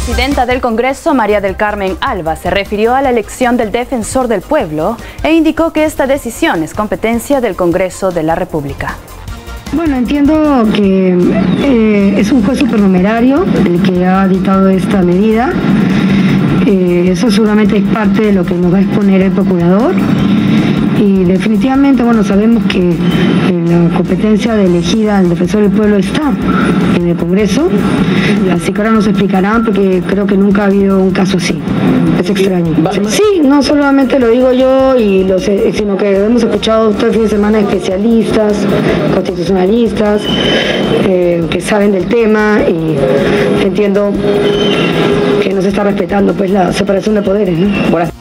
presidenta del Congreso, María del Carmen Alba, se refirió a la elección del defensor del pueblo e indicó que esta decisión es competencia del Congreso de la República. Bueno, entiendo que es un juez supernumerario el que ha dictado esta medida. Eso seguramente es parte de lo que nos va a exponer el procurador. Y definitivamente, bueno, sabemos que la competencia de elegida al defensor del pueblo está en el Congreso, así que ahora nos explicarán porque creo que nunca ha habido un caso así. Es extraño. Sí, no solamente lo digo yo, sino que hemos escuchado todo el fin de semana especialistas, constitucionalistas, que saben del tema y entiendo que no se está respetando pues la separación de poderes, ¿no?